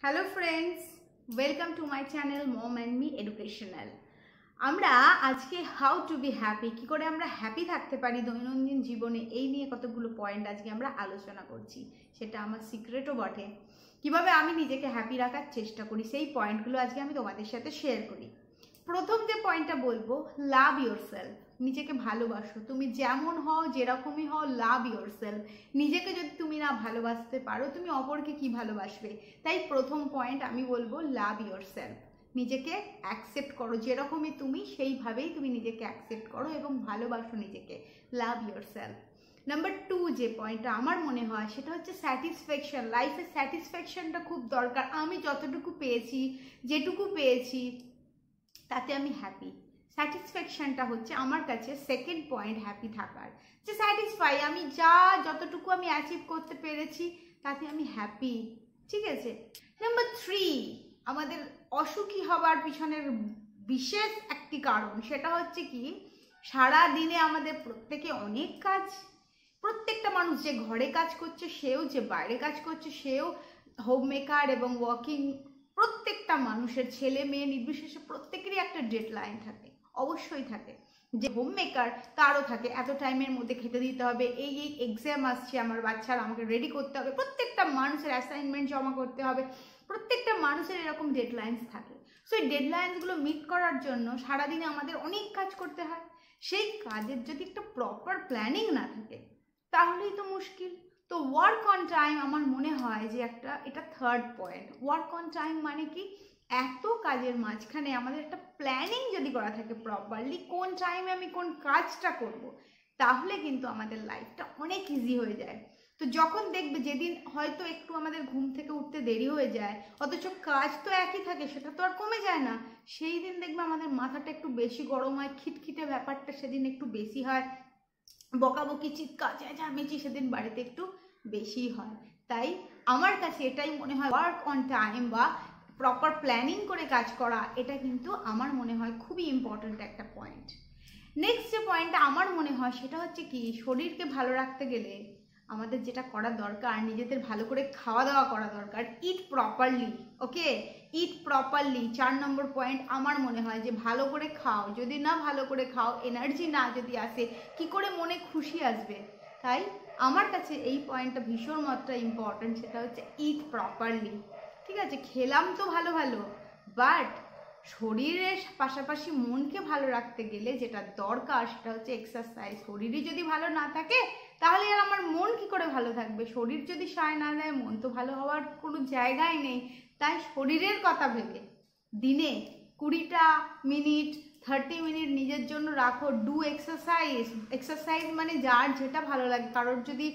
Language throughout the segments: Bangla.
Hello friends, welcome to my channel mom and me educational. আমরা আজকে হাউ টু বি হ্যাপি, কী করে আমরা হ্যাপি থাকতে পারি দৈনন্দিন জীবনে, এই নিয়ে কতগুলো পয়েন্ট আজকে আমরা আলোচনা করছি। সেটা আমার সিক্রেটও বটে। কিভাবে আমি নিজেকে হ্যাপি রাখার চেষ্টা করি সেই পয়েন্টগুলো আজকে আমি তোমাদের সাথে শেয়ার করি। প্রথম যে পয়েন্টটা বলবো, লাভ ইয়োরসেলফ। নিজেকে ভালোবাসো, তুমি যেমন হও যেরকমই হও, লাভ ইয়োরসেলফ। নিজেকে যদি তুমি না ভালোবাসতে পারো, তুমি অপরকে কি ভালোবাসবে? তাই প্রথম পয়েন্ট আমি বলবো, লাভ ইয়োরসেলফ। নিজেকে অ্যাকসেপ্ট করো, যেরকমই তুমি সেইভাবেই তুমি নিজেকে অ্যাকসেপ্ট করো এবং ভালোবাসো নিজেকে। লাভ ইয়োরসেলফ। নাম্বার 2 যে পয়েন্টটা আমার মনে হয় সেটা হচ্ছে স্যাটিসফ্যাকশন। লাইফে স্যাটিসফ্যাকশনটা খুব দরকার। আমি যতটুকু পেয়েছি, যেটুকু পেয়েছি, তাতে আমি হ্যাপি। স্যাটিসফ্যাকশনটা হচ্ছে আমার কাছে সেকেন্ড পয়েন্ট হ্যাপি থাকার, যে স্যাটিসফাই, আমি যতটুকু আমি অ্যাচিভ করতে পেরেছি তাতে আমি হ্যাপি। ঠিক আছে। নাম্বার 3, আমাদের অসুখী হবার পিছনের বিশেষ একটি কারণ, সেটা হচ্ছে কি, সারা দিনে আমাদের প্রত্যেকে অনেক কাজ। প্রত্যেকটা মানুষ, যে ঘরে কাজ করছে সেও, যে বাইরে কাজ করছে সেও, হোম মেকার এবং ওয়ার্কিং, প্রত্যেকটা মানুষের, ছেলে মেয়ে নির্বিশেষে প্রত্যেকেরই একটা ডেডলাইন থাকে, অবশ্যই থাকে। যে হোম মেকার তারও থাকে, এত টাইমের মধ্যে খেতে দিতে হবে, এই এক্সাম আসছে আমার বাচ্চার, আমাকে রেডি করতে হবে, প্রত্যেকটা মানুষের অ্যাসাইনমেন্ট জমা করতে হবে, প্রত্যেকটা মানুষের এরকম ডেডলাইন্স থাকে। সো এই ডেডলাইন্সগুলো মিট করার জন্য সারাদিনে আমাদের অনেক কাজ করতে হয়। সেই কাজের যদি একটা প্রপার প্ল্যানিং না থাকে তাহলেই তো মুশকিল। তো ওয়ার্ক অন টাইম আমার মনে হয় যে এটা third point. Work on time মানে কি, এত কাজের মাঝখানে আমাদের একটা প্ল্যানিং যদি করা থাকে প্রপারলি, কোন টাইমে আমি কোন কাজটা করব, তাহলে কিন্তু আমাদের লাইফটা অনেক ইজি হয়ে যায়। তো যখন দেখবে যেদিন হয়তো একটু আমাদের ঘুম থেকে উঠতে দেরি হয়ে যায়, অথচ কাজ তো একই থাকে, সেটা তো আর কমে যায় না, সেই দিন দেখবে আমাদের মাথাটা একটু বেশি গরম হয়, খিটখিটে ব্যাপারটা সেদিন একটু বেশি হয়, বকাবকি চিৎকার চেঁচামেচি সেদিন বাড়িতে একটু বেশি হয়। তাই আমার কাছে এটাই মনে হয়, ওয়ার্ক অন টাইম বা প্রপার প্ল্যানিং করে কাজ করা, এটা কিন্তু আমার মনে হয় খুবই ইম্পর্ট্যান্ট একটা পয়েন্ট। নেক্সট যে পয়েন্টটা আমার মনে হয় সেটা হচ্ছে কি, শরীরকে ভালো রাখতে গেলে আমাদের যেটা করা দরকার, নিজেদের ভালো করে খাওয়া দাওয়া করা দরকার। Eat properly, okay, eat properly. 4 number point আমার মনে হয় যে ভালো করে খাও। যদি না ভালো করে খাও, এনার্জি না যদি আসে, কি করে মনে খুশি আসবে? তাই আমার কাছে এই পয়েন্টটা ভীষণ মাত্রা ইম্পর্ট্যান্ট, সেটা হচ্ছে ইট প্রপারলি। ঠিক আছে, খেলাম তো ভালো ভালো, বাট শরীরের পাশাপাশি মনকে ভালো রাখতে গেলে যেটা দরকার সেটা হচ্ছে এক্সারসাইজ। শরীরই যদি ভালো না থাকে তাহলে আর আমার মন কি করে ভালো থাকবে? শরীর যদি সায় না দেয়, মন তো ভালো হওয়ার কোনো জায়গায় নেই। তাই শরীরের কথা ভেবে দিনে 20টা মিনিট, 30 মিনিট নিজের জন্য রাখো। Do exercise. এক্সারসাইজ মানে যার যেটা ভালো লাগে, কারোর যদি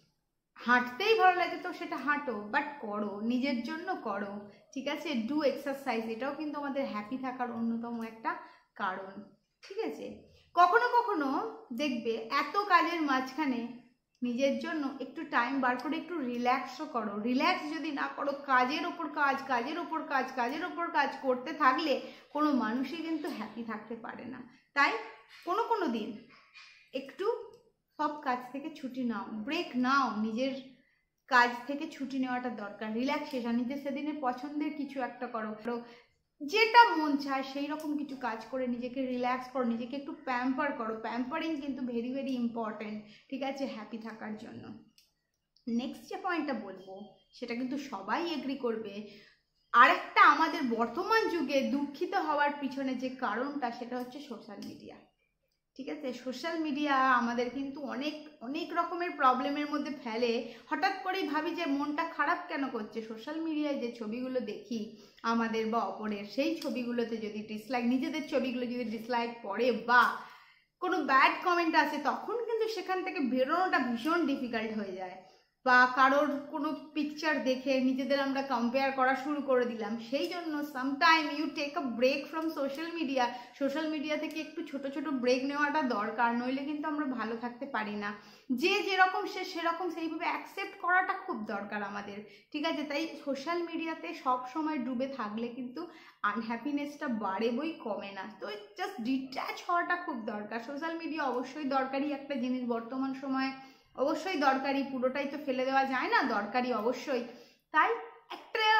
হাঁটতেই ভালো লাগে তো সেটা হাঁটো, বাট করো, নিজের জন্য করো। ঠিক আছে, ডু এক্সারসাইজ। এটাও কিন্তু আমাদের হ্যাপি থাকার অন্যতম একটা কারণ। ঠিক আছে, কখনো কখনো দেখবে এত কাজের মাঝখানে নিজের জন্য একটু টাইম বার করে একটু রিল্যাক্সও করো। রিল্যাক্স যদি না করো, কাজের ওপর কাজ, কাজের ওপর কাজ, কাজের ওপর কাজ করতে থাকলে কোনো মানুষই কিন্তু হ্যাপি থাকতে পারে না। তাই কোনো দিন একটু সব কাজ থেকে ছুটি নাও, ব্রেক নাও, নিজের কাজ থেকে ছুটি নেওয়াটা দরকার। রিল্যাক্সেশন, নিজের সেদিনের পছন্দের কিছু একটা করো, যেটা মন চায় সেই রকম কিছু কাজ করে নিজেকে রিল্যাক্স করো, নিজেকে একটু প্যাম্পার করো। প্যাম্পারিং কিন্তু ভেরি ভেরি ইম্পর্টেন্ট, ঠিক আছে, হ্যাপি থাকার জন্য। নেক্সট যে পয়েন্টটা বলবো সেটা কিন্তু সবাই এগ্রি করবে। আরেকটা আমাদের বর্তমান যুগে দুঃখিত হওয়ার পিছনে যে কারণটা, সেটা হচ্ছে সোশ্যাল মিডিয়া। ঠিক আছে, সোশ্যাল মিডিয়া আমাদের কিন্তু অনেক অনেক রকমের প্রবলেমের মধ্যে ফেলে। হঠাৎ করেই ভাবি যে মনটা খারাপ কেন করছে। সোশ্যাল মিডিয়ায় যে ছবিগুলো দেখি আমাদের বা অপরের, সেই ছবিগুলোতে যদি ডিসলাইক, নিজেদের ছবিগুলো যদি ডিসলাইক পড়ে বা কোনো ব্যাড কমেন্ট আসে, তখন কিন্তু সেখান থেকে বেরোনোটা ভীষণ ডিফিকাল্ট হয়ে যায়। বা কারোর কোনো পিকচার দেখে নিজেদের আমরা কম্পেয়ার করা শুরু করে দিলাম। সেই জন্য sometime you take a break from social media. Social media থেকে একটু ছোট ছোট ব্রেক নেওয়াটা দরকার, নইলে কিন্তু আমরা ভালো থাকতে পারি না। যে যেরকম সে সেরকম, সেইভাবে অ্যাকসেপ্ট করাটা খুব দরকার আমাদের। ঠিক আছে, তাই সোশ্যাল মিডিয়াতে সব সময় ডুবে থাকলে কিন্তু আনহ্যাপিনেসটা বাড়ে বই কমে না। তো জাস্ট ডিট্যাচ হওয়াটা খুব দরকার। সোশ্যাল মিডিয়া অবশ্যই দরকারি একটা জিনিস বর্তমান সময়ে, অবশ্যই দরকারি, পুরোটাই তো ফেলে দেওয়া যায় না, দরকারি অবশ্যই। তাই একটা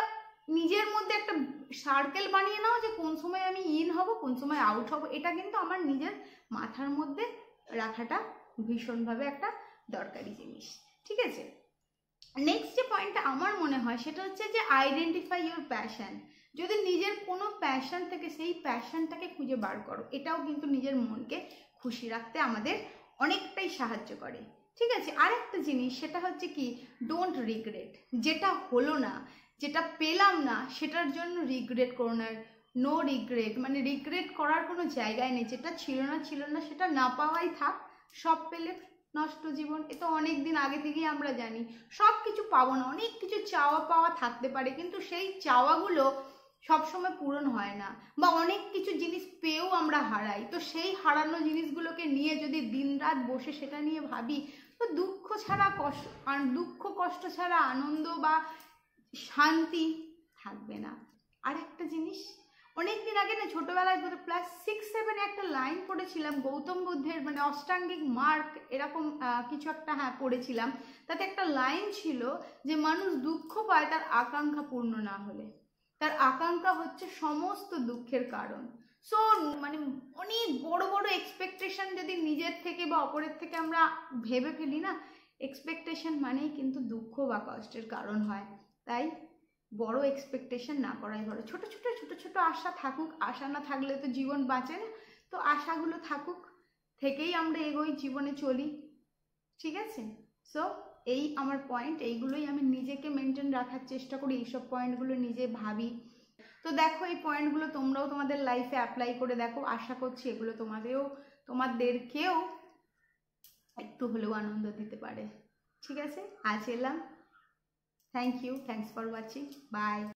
নিজের মধ্যে একটা সার্কেল বানিয়ে নাও যে কোন সময় আমি ইন হব, কোন সময় আউট হব। এটা কিন্তু আমার নিজের মাথার মধ্যে রাখাটা ভীষণভাবে একটা দরকারি জিনিস, ঠিক আছে। নেক্সট যে পয়েন্টটা আমার মনে হয় সেটা হচ্ছে যে আইডেন্টিফাই ইউর প্যাশন। যদি নিজের কোনো প্যাশন থেকে সেই প্যাশনটাকে খুঁজে বার করো, এটাও কিন্তু নিজের মনকে খুশি রাখতে আমাদের অনেকটাই সাহায্য করে, ঠিক আছে। আরেকটা জিনিস সেটা হচ্ছে কি, ডোন্ট রিগ্রেট। যেটা হলো না, যেটা পেলাম না, সেটার জন্য রিগ্রেট করো না। নো রিগ্রেট, মানে রিগ্রেট করার কোনো জায়গায় নেই। যেটা ছিল না সেটা না পাওয়াই থাক, সব পেলে নষ্ট জীবন। এ তো অনেক দিন আগে থেকেই আমরা জানি সব কিছু পাবো না। অনেক কিছু চাওয়া পাওয়া থাকতে পারে, কিন্তু সেই চাওয়াগুলো সবসময় পূরণ হয় না, বা অনেক কিছু জিনিস পেয়েও আমরা হারাই। তো সেই হারানো জিনিসগুলোকে নিয়ে যদি দিনরাত বসে সেটা নিয়ে ভাবি, তো দুঃখ কষ্ট ছাড়া আনন্দ বা শান্তি থাকবে না। আর একটা জিনিস, অনেকদিন আগে না ছোটবেলায় ক্লাস 6-7 একটা লাইন পড়েছিলাম গৌতম বুদ্ধের, মানে অষ্টাঙ্গিক মার্গ এরকম কিছু একটা, হ্যাঁ পড়েছিলাম। তাতে একটা লাইন ছিল যে মানুষ দুঃখ পায় তার আকাঙ্ক্ষা পূর্ণ না হলে। তার আকাঙ্ক্ষা হচ্ছে সমস্ত দুঃখের কারণ। সো মানে অনেক বড় বড় এক্সপেকটেশন যদি নিজের থেকে বা অপরের থেকে আমরা ভেবে ফেলি না, এক্সপেকটেশন মানেই কিন্তু দুঃখ বা কষ্টের কারণ হয়। তাই বড় এক্সপেকটেশন না করাই ভালো। ছোট ছোট আশা থাকুক, আশা না থাকলে তো জীবন বাঁচে না। তো আশাগুলো থাকুক, থেকেই আমরা এগোই, জীবনে চলি, ঠিক আছে। সো এই আমার পয়েন্ট, এইগুলোই আমি নিজেকে মেনটেন রাখার চেষ্টা করি, এইসব পয়েন্টগুলো নিজে ভাবি। তো দেখো এই পয়েন্টগুলো তোমরাও তোমাদের লাইফে অ্যাপ্লাই করে দেখো। আশা করছি এগুলো তোমাদেরকেও একটু হলেও আনন্দ দিতে পারে, ঠিক আছে। আজ এলাম। Thank you, thanks for watching, by.